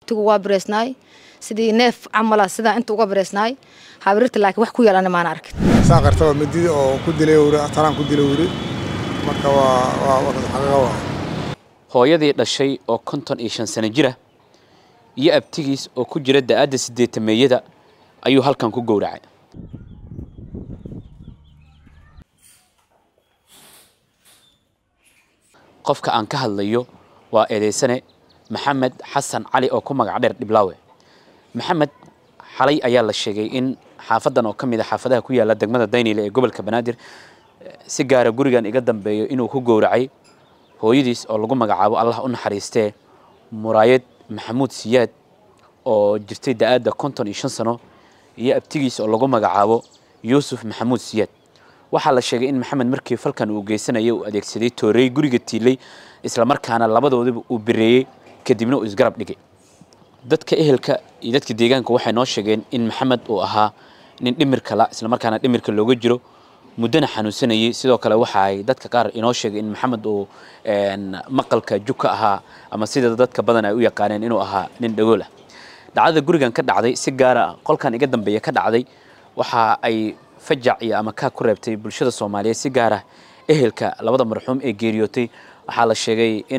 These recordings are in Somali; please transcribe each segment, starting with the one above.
abtigu waa bareysnaay sidii neef camal sida inta uga bareysnaay habirta laakiin wax ku yeelana ma arkin saaqarta midii oo ku dilay wuri ataraan ku dilay wuri marka waa xaqaqa waa hooyadii dhashay oo 55 sano jira iyo abtigiis oo ku jira da'ada 8 ayuu halkan ku gowracay qofka aan ka hadlayo waa eedeysane maxamed xasan cali oo ku magac dheer Dhiblaawe maxamed xalay ayaa la sheegay in xaafadan oo kamid ah xaafadaha ku yaala degmada Daynile ee gobolka Banaadir si gaar ah gurigan iga dambeeyo inuu ku gowracay hooyadiis oo lagu magacaabo Allah u naxariistee Muraayad Maxamuud Siyaad oo jirtay da'ada 55 sano iyo abtigiis oo lagu magacaabo Yuusuf Maxamuud Siyaad waxa la sheegay in maxamed markii falkan uu geysanayay uu adeegsaday toorey guriga tiilay isla markaana labadoodaba uu bireeyay kadibna uu isgarab dhigay dadka ehelka iyo dadka deegaanka waxay noo sheegeen in maxamed uu ahaa nin dhimirka la isla markaana dhimirka looga jiro mudana xanuunsanayay sidoo kale waxa ay dadka qaar inoo sheegay in maxamed uu maqalka juka ahaa ama sida dadka badan ay u yaqaaneen inuu ahaa nin dhagool ah dhacdada gurigan ka dhacday si gaar ah qolkan iga dambeeya ka dhacday waxa ay fajac iyo ama ka ku reebtay bulshada Soomaaliyeed si gaar ah ehelka labada marxuum ee geeriyootay waxa la sheegay in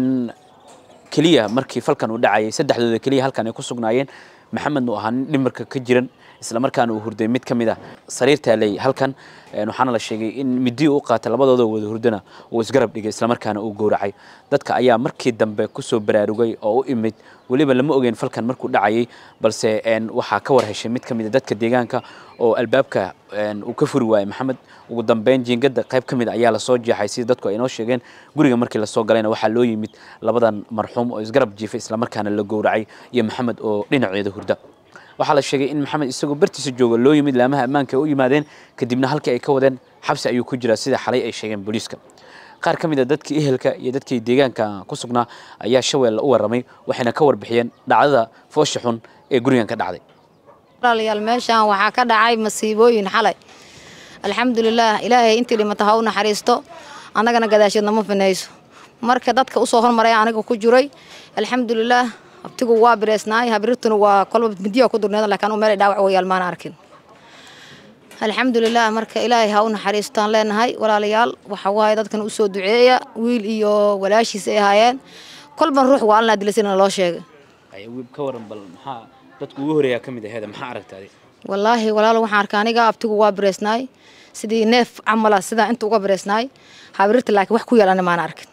kaliya markii falkan uu dhacay saddexdooda kaliya halkan ay ku sugnaayeen maxamed uu ahaa dhimirka ka jiran isla markaana uu hurday mid kamid ah sariirta lay halkan waxaana la sheegay in midii uu qaatay labadooda wada hurdana uu isgarab dhigay isla markaana uu gowracay dadka ayaa markii dambe ku soo baraarugay oo u imid waliba lama ogeyn falkan markuu dhacay balse waxa ka war heshay mid kamid ah dadka deegaanka oo albaabka uu ka furi waayay maxamed ugu dambeyn jiingada qayb kamid ayaa la soo jeexay si dadku ay noo sheegeen guriga markii la soo galayna waxa loo yimid labadan marxuum oo isgarab jiifay isla markaana la gowracay iyo maxamed oo dhinaceeda hurda waxa la sheegay in maxamed isagoo bartiisa jooga loo yimid laamaha ammaanka u yimaadeen kadibna halkii ay ka wadeen xabsi ayuu ku jiraa sida xalay ay sheegeen booliiska qaar kamid ah dadkii ehelka iyo dadkii deegaanka ku sugnaa ayaa Shabeelle u waramay waxayna ka warbixiyeen dhacdada foosha xun ee gurigan ka dhacday walaalayaal meeshan waxa ka dhacay masiibooyin xalay alxamdulillah ilaahay intii dhimata ha u naxariisto annagana gadaasheedna ma finayso marka dadka u soo hormaray aniga ku jiray alxamdulillah abtigu waa bareysnaay habirtuna waa kolba midiyo ku durneed laakiin uu meel dhaawac way yaalmaan arkin alxamdulillah marka ilaahay ha u naxariistaan leenahay walaalayaal waxa waay dadkan u soo duceeya wiil iyo walaashiis ay haayeen kolban ruux waalna dilasina loo sheegay ay wiib ka waran bal maxaa dadku ugu horeeyaa kamid ah maxaa aragtay wallaahi walaal waxaan arkaa aniga abtigu waa bareysnaay sidii neef camal sida inta uga bareysnaay habirta laakiin wax ku yeelana ma arkin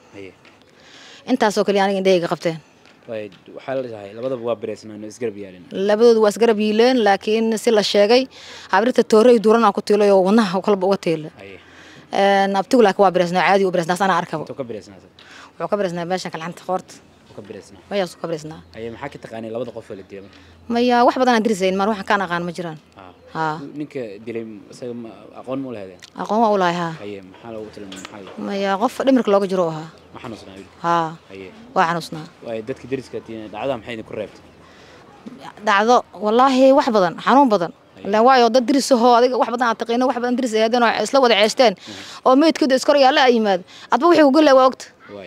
intaas oo kaliya aniga indhahayga qabteen waxa la dhahay labadaba waa bareysnaan isgarab yaaleen labadoodu waa isgarab yiileen laakiin si la sheegay habirta toorey durana ku tiilay oo wadnaha qalba uga tiilay abtigu laakiin waa bareysnaa caadi u bareysnaa sana arkabo wuxuu ka bareysnaa meeshan kalanta qoorta ka bareysnaa maya soo ka bareysnaa maxaa ka taqaanay labada qof ee la dilay maya wax badan aan dirisayn mar waxaan ka aqaan ma jiraan ninka dilay isaga aqoon ma u leeyahay aqoon waa u leeyahay maxaa loogu tilmaamay maya qof dhimirka looga jiro aha ma xanuusnaa waa xanuusnaa dadka deriska dhacda maxay ku reebtay dhacdo wallaahi wax badan xanuun badan لا وايو ضد درسه هذا واحد بدنا عتقينا واحد بدنا درس هذا نوع إسلا وضع عشتين أو ميت كده إسكار يلا أي ماد أتبوحي وقول له وقت واي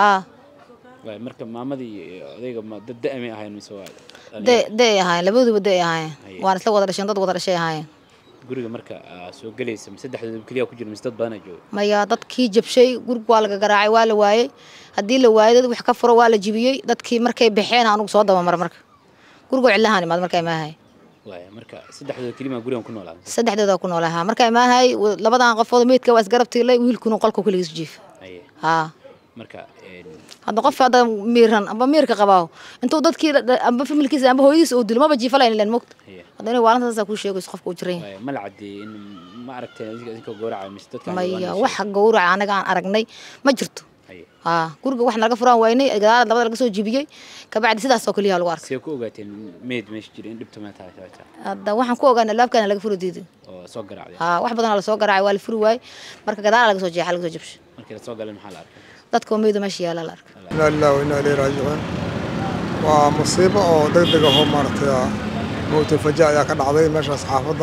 واي مركب معمدي ذيك ما ضد أمي هاي المسوا ده هاي لبودو بده هاي وأنا إسلا وضع عشان ضد وضع شيء هاي guriga marka soo galaysa saddexda kaliya ku jiro mistad baana jooga maya dadkii jabshay guriga waa laga garaacay waa la waayay hadii la waayay dad wax ka furo waa la jibiyay dadkii markay baxeen aanu soo daba mar marka guriga cilahan maad markay ma ahay waay marka saddexda kaliya gurigan ku noolaa saddexdooda ku noolaa markay ma ahay labadan qofood meedka waa isgarabtiilay wiilkuna qolka kaligiis jiif marka هذا قف هذا ميران أما ميرك قباه أنتوا ضد كي أما في ملكي زي أما هو يدرس ودل ما بيجي فلان لين مقت هذا أنا وعلنا تسا كل شيء يسقف كوترين ما العدي إن ما عرفت إنك جورع مستوى ما هي واحد جورع أنا كان أرجني ما جرته كورج واحد نرجع فران ويني قاعد لبض لقصو جيبيه كبعد سيدا سوكليها الوارك سيكو قاتين ميد مش جرين دبت ما تعرف هذا واحد كوج أنا لاب كان لقى فرو ديدي سوقر عليه واحد بدنا على سوقر عوال فرو واي مركز قاعد لقصو جي حلقة جبش مركز سوقر المحل dadku meedo meeshii yaala la arkay ilaa ina ilaa raajican waa musiibo oo degdeg ah oo maartay moota fajaa ayaa ka dhacday meeshaas xaafadda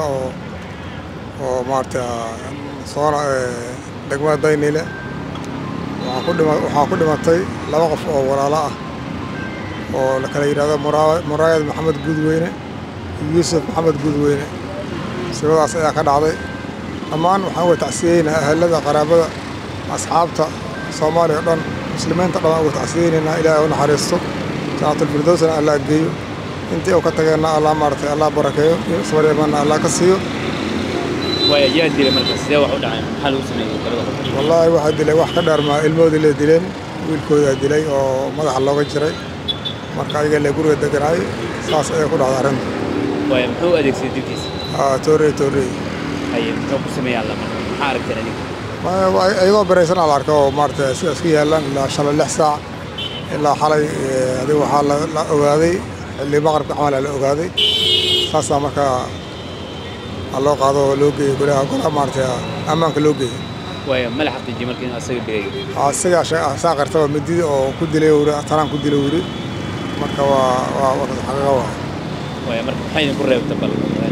oo maartay soona degmada Daynile waxa ku dhimatay laba qof oo walaalo ah oo la kala yiraahdo Muraayad Maxamed Gudweyne Yuusuf Maxamed Gudweyne sibadaas ayaa ka dhacday dhammaan waxaan way tacsiyeynaa ahlada qaraabada asxaabta Soomaaliya dhan muslimiinta dhan ugu tacsiyeynaa Ilaahay u naxariisto Jannatul Firdawsna Allah geeyo intii uu ka tagayna Allah maartay Allah barakeeyo sabreemana Allah ka siiyo way yaa dilay markaas sidee wax u dhacay maxaa lagu sameeyay kalada wallahi waxa dilay wax ka dharma ilmoodii la dileen wiilkooda dilay oo madaxa looga jiray marka ayaga la guriga deganay saas ay ku dhacday arrinta way muxuu adeegsaday dilkiisa toore ay muxuu ku sameeyay Allah maxaa aragtay adiga ayagoo baraysan la arko maartay iska yaalan ilaa shalay 6 saac ilaa xalay adiga waxa la ogaaday xilli maqribka camal la ogaaday saas marka الله قاضي لوجي كلها كلها مارتها أمانك لوجي. ويا ملح تجي مركين أسير بيجي. أسير عشان ساقر تبع مدي أو كدلي ورا تران كدلي وري. مركوا حاجة ويا مركب حين برا وتبل.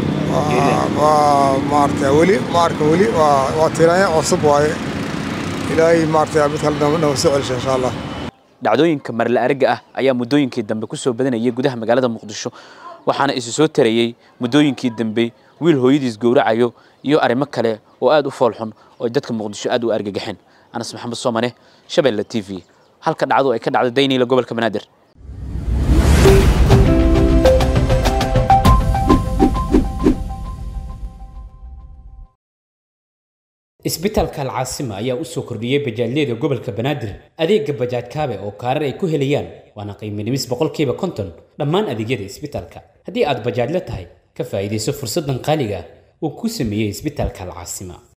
مارتها ولي وترايا وصبواي. إلهي مارتها مثل نوسع إن شاء الله. dhacdooyinka mar la arag ah ayaa muddooyinkii dambe ku soo badanayay gudaha magaalada Muqdisho waxaana isu soo tareeyay muddooyinkii dambe wiil hooyadiis gowracayo iyo arrimo kale oo aad u foolxun oo dadka Muqdisho aad u argagaxeen Anas Maxamed Soomane Shabeelle TV halka dhacdo ay ka dhacday Daynile gobolka Banaadir isbitaalka Al-Caasima ayaa u soo kordhiyay bajaajyada gobolka Banaadir adeegga bajaaj kaabe oo kaarar ay ku helayaan waana qiimo dhimis 50% dhammaan adeegyada isbitaalka haddii aad bajaaj la tahay ka faa'iideyso fursadan qaaliga ah oo ku sameeyay isbitaalka Al-Caasima